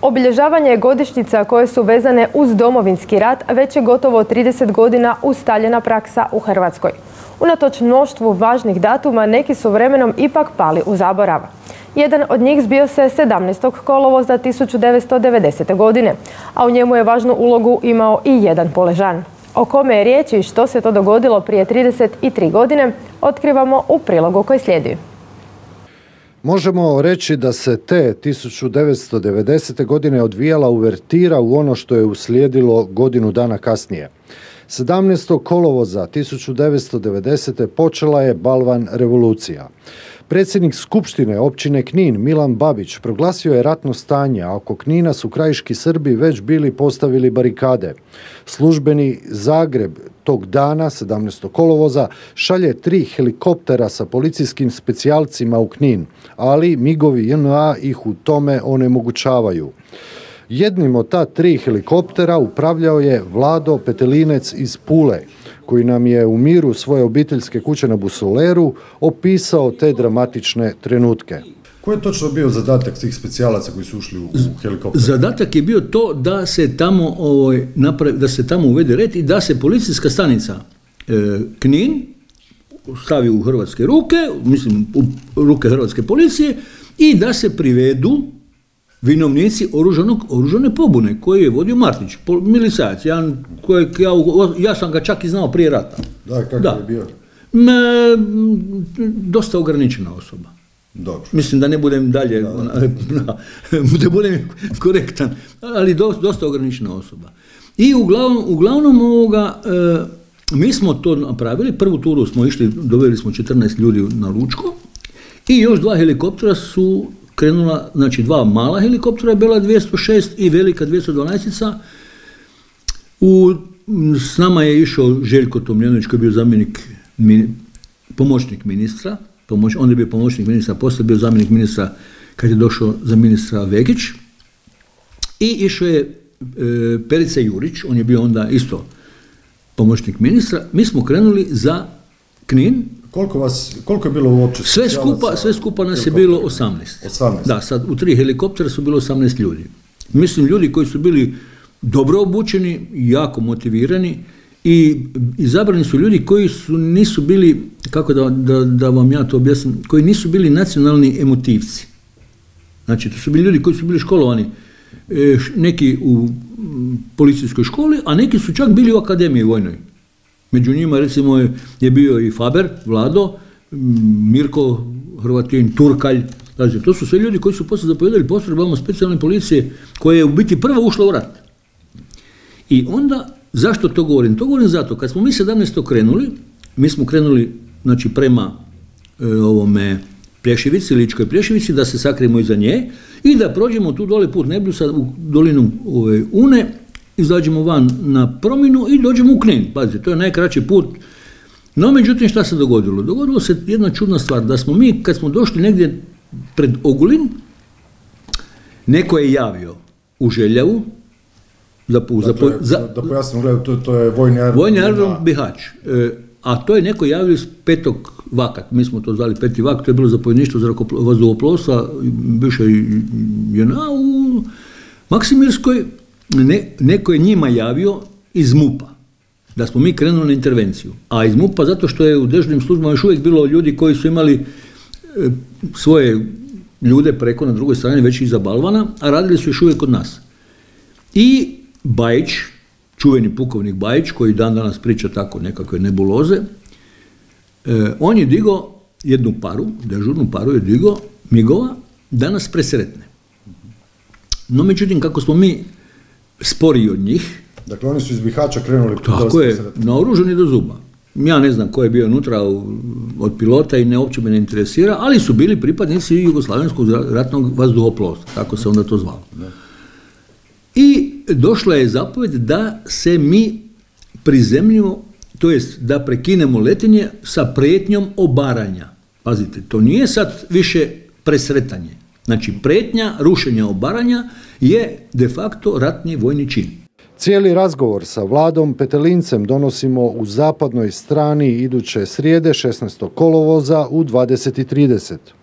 Obilježavanje je godišnjica koje su vezane uz Domovinski rat, već je gotovo 30 godina ustaljena praksa u Hrvatskoj. Unatoč mnoštvu važnih datuma, neki su vremenom ipak pali u zaborav. Jedan od njih zbio se 17. kolovoza 1990. godine, a u njemu je važnu ulogu imao i jedan Poležan. O kome je riječ i što se to dogodilo prije 33 godine, otkrivamo u prilogu koji slijedi. Možemo reći da se te 1990. godine odvijala uvertira u ono što je uslijedilo godinu dana kasnije. 17. kolovoza 1990. počela je balvan revolucija. Predsjednik Skupštine općine Knin Milan Babić proglasio je ratno stanje, a oko Knina su krajiški Srbi već bili postavili barikade. Službeni Zagreb tog dana, 17. kolovoza, šalje 3 helikoptera sa policijskim specijalcima u Knin, ali migovi JNA ih u tome onemogućavaju. Jednim od ta 3 helikoptera upravljao je Vlado Petelinec iz Pule, koji nam je u miru svoje obiteljske kuće na Busoleru opisao te dramatične trenutke. Koji je točno bio zadatak tih specijalaca koji su ušli u helikopter? Zadatak je bio to da se tamo uvede red i da se policijska stanica Knin stavi u hrvatske ruke, mislim u ruke hrvatske policije, i da se privedu vinovnici oružane pobune koje je vodio Martić, milicajac, ja sam ga čak i znao prije rata. Da, kako je bio? Dosta ograničena osoba. Dobro. Mislim da ne budem dalje, da budem korektan, ali dosta ograničena osoba. I uglavnom mi smo to napravili, prvu turu smo išli, doveli smo 14 ljudi na Lučko i još 2 helikoptera su krenula, znači 2 mala helikoptera, Bela 206 i velika 212. S nama je išao Željko Tomljanović koji je bio pomoćnik ministra, on je bio pomoćnik ministra, poslije bio zamjenik ministra kad je došao za ministra Vegić, i išao je Perica Jurić, on je bio onda isto pomoćnik ministra. Mi smo krenuli za Knin. Koliko je bilo uopće? Sve skupa nas je bilo 18. 18? Da, sad u 3 helikoptera su bilo 18 ljudi. Mislim, ljudi koji su bili dobro obučeni, jako motivirani, i izabrani su ljudi koji nisu bili, kako da vam ja to objasnim, koji nisu bili nacionalni emotivci. Znači, to su bili ljudi koji su bili školovani, neki u policijskoj školi, a neki su čak bili u akademiji vojnoj. Među njima, recimo, je bio i Faber, Vlado, Mirko Hrvatin, Turkalj. Znači, to su sve ljudi koji su poslije zapovijedali postrojbama specijalne policije koja je u biti prva ušla u rat. I onda, zašto to govorim? To govorim zato, kad smo mi 17. krenuli, mi smo krenuli, znači, prema Plješivici, Ličkoj Plješivici, da se sakrijemo iza nje i da prođemo tu dole put Nebljusa u dolinu Une, izađemo van na Prominu i dođemo u Knin. Pazite, to je najkraći put. No, međutim, šta se dogodilo? Dogodilo se jedna čudna stvar, da smo mi, kad smo došli negdje pred Ogulin, neko je javio u Željavu, da pojasnim, to je vojni aerodrom Bihać. A to je neko javio iz 5. Vakat, mi smo to zvali 5. Vak, to je bilo zapovjedništvo vazduhoplovstva, bivše JNA u Maksimirskoj. Neko je njima javio iz MUP-a da smo mi krenuli na intervenciju. A iz MUP-a zato što je u dežurnim službama još uvijek bilo ljudi koji su imali svoje ljude preko na drugoj strani već iza balvana, a radili su još uvijek kod nas. I Bajić, čuveni pukovnik Bajić, koji dan danas priča tako nekakve nebuloze, on je digao jednu paru, dežurnu paru je digao migova da nas presretne. No, međutim, kako smo mi sporiji od njih. Dakle, oni su iz Bihaća krenuli. Tako je, naoružani do zuba. Ja ne znam ko je bio unutra od pilota i uopće me ne interesira, ali su bili pripadnici Jugoslavenskog ratnog vazduhoplovstva, tako se onda to zvalo. I došla je zapovjed da se mi prizemljimo, to jest da prekinemo letenje sa prijetnjom obaranja. Pazite, to nije sad više presretanje. Znači, prijetnja rušenja obaranja je de facto ratni vojni čin. Cijeli razgovor sa Vladom Petelincem donosimo u zapadnoj strani iduće srijede 16. kolovoza u 20:30.